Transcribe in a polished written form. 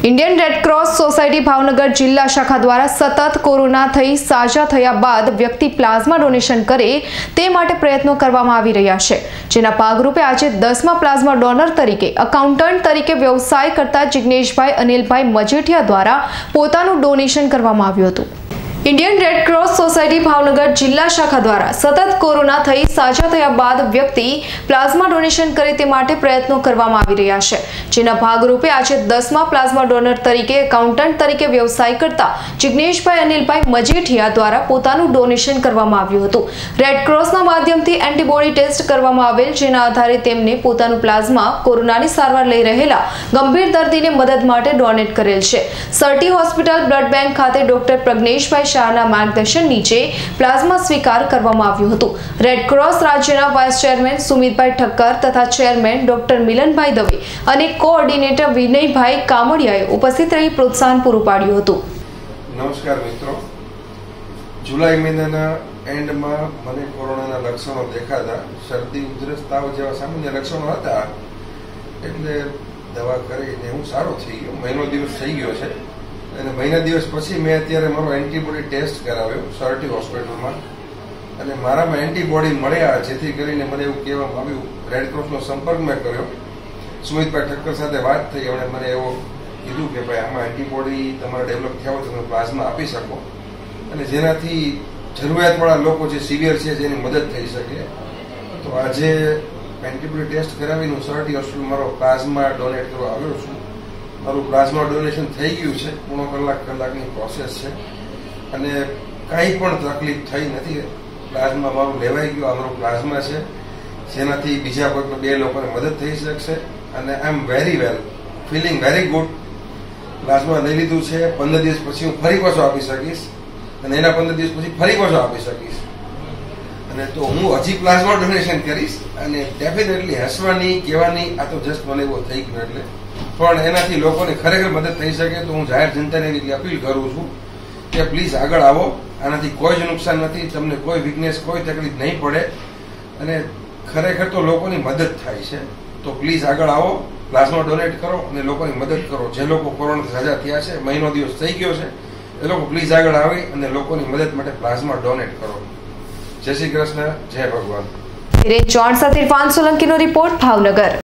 Indian Red Cross society Bhavnagar जिला शाखा द्वारा सतत कोरोना थई साजा थया बाद व्यक्ति प्लाज्मा डोनेशन करे ते माटे प्रयत्नो करवामां आवी रह्या छे। जेना भागरूपे आज 10मा प्लाज्मा डोनर तरीके अकाउंटન્ટ तरीके व्यवसाय करता जिग्नेशभाई अनिलभाई मजेठिया द्वारा पोतानुं डोनेशन करवामां आव्युं हतुं। इंडियन रेडक्रॉस सोसायटी भावनगर जिला शाखा द्वारा सतत कोरोना थई साजा थया बाद व्यक्ति प्लाज्मा डोनेशन करे ते माटे प्रयत्नो करवामां आवी रह्या छे। जेना भागरूपे आज 10मा प्लाज्मा डोनर तरीके अकाउंटન્ટ तरीके व्यवसाय करता जिग्नेशभाई अनिलभाई मजेठिया द्वारा पोतानुं डोनेशन करवामां आव्युं हतुं। रेडक्रॉसना माध्यमथी एंटीबॉडी टेस्ट करवामां आवेल, जेना आधारे तेमने पोतानुं प्लाज्मा कोरोनानी सारवार लई रहेला गंभीर दर्दीने मदद माटे डोनेट करेल छे। सर्टी होस्पिटल ब्लड बैंक खाते डॉक्टर प्रज्ञेशभाई शाहना मार्गदर्शन नीचे प्लाज्मा स्वीकार करवामां आव्युं हतुं। रेडक्रॉस राज्यना वाइस चेरमेन सुमितभाई ठक्कर तथा चेरमेन डॉक्टर मिलनभाई दवे અને કોઓર્ડિનેટર વિનયભાઈ કામડિયાએ ઉપસ્થિત રહી પ્રોત્સાહન પૂરું પાડ્યું હતું। નમસ્કાર મિત્રો, જુલાઈ મહિનાના એન્ડમાં મને કોરોનાના લક્ષણો દેખાતા, શરદી ઉધરસ તાવ જેવા સામાન્ય લક્ષણો હતા, એટલે દવા કરીને હું સારો થઈ ગયો। મહિનો દિવસ થઈ ગયો છે અને મહિના દિવસ પછી મેં અત્યારે મારો એન્ટીબોડી ટેસ્ટ કરાવ્યો સર્ટી હોસ્પિટલમાં અને મારામાં એન્ટીબોડી મળ્યા, જેથી કરીને મને એવું કહેવામાં આવ્યું, રેડક્રોસનો સંપર્ક મેં કર્યો, સુમિતભાઈ ઠક્કર સાથે વાત થઈ, એમણે મને એવું કીધું કે ભાઈ આમાં એન્ટીબોડી તમારે ડેવલપ થયા હોય તો તમે પ્લાઝમા આપી શકો અને જેનાથી જરૂરિયાતવાળા લોકો જે સિવિયર છે જેની મદદ થઈ શકે। તો આજે એન્ટીબોડી ટેસ્ટ કરાવીને સર્ટી હોસ્પિટલ મારો પ્લાઝમા ડોનેટ કરવા આવ્યો છું। મારું પ્લાઝમા ડોનેશન થઈ ગયું છે, પૂર્ણ કલાકની પ્રોસેસ છે અને કાંઈ પણ તકલીફ થઈ નથી। પ્લાઝમા મારું લેવાઈ ગયું, આ મારું પ્લાઝમા છે જેનાથી બીજા કોઈ બે લોકોને મદદ થઈ શકશે અને I am very well, feeling very good. Plasma લઈ લીધું છે, 15 દિવસ પછી હું ફરી પાછો આપી શકીશ અને એના 15 દિવસ પછી ફરી પાછો આપી શકીશ અને તો હું હજી પ્લાઝમા ડોનેશન કરીશ અને ડેફિનેટલી હસવાની કહેવાની આ તો જસ્ટ મને એવો થઈ ગયો એટલે પણ એનાથી લોકોને ખરેખર મદદ થઈ શકે। તો હું જાહેર જનતાને એવી અપીલ કરું છું કે પ્લીઝ આગળ આવો, આનાથી કોઈ જ નુકસાન નથી, તમને કોઈ વીકનેસ કોઈ તકલીફ નહીં પડે અને ખરેખર તો લોકોની મદદ થાય છે। તો પ્લીઝ આગળ આવો, પ્લાઝમા ડોનેટ કરો અને લોકોની મદદ કરો। જે લોકો કોરોનાથી સાજા થયા છે, મહિનો દિવસ થઈ ગયો છે, એ લોકો પ્લીઝ આગળ આવી અને લોકોની મદદ માટે પ્લાઝમા ડોનેટ કરો। જય શ્રી કૃષ્ણ, જય ભગવાન। જોન સાથે ઇરફાન સોલંકીનો રિપોર્ટ, ભાવનગર।